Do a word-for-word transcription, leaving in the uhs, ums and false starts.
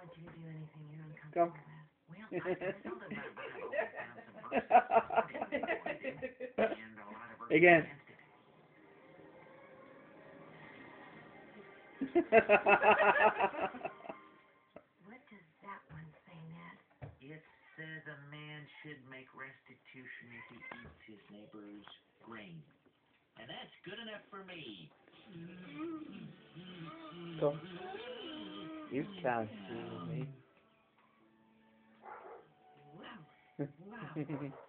you do anything you're Go. uncomfortable with? Well, I told him my Bible found some verses that didn't want it, and a lot of verses Again. against it. What does that one say, Ned? It says a man should make restitution if he eats his neighbor's grain. And that's good enough for me. Go. You can't fool me. Wow. Wow.